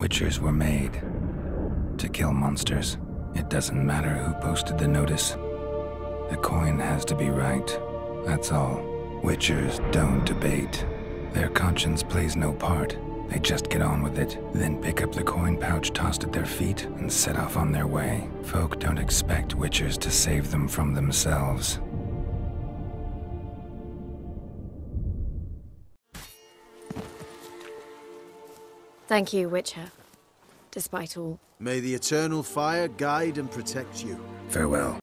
Witchers were made to kill monsters. It doesn't matter who posted the notice. The coin has to be right. That's all. Witchers don't debate. Their conscience plays no part. They just get on with it, then pick up the coin pouch tossed at their feet and set off on their way. Folk don't expect Witchers to save them from themselves. Thank you, Witcher. Despite all. May the eternal fire guide and protect you. Farewell.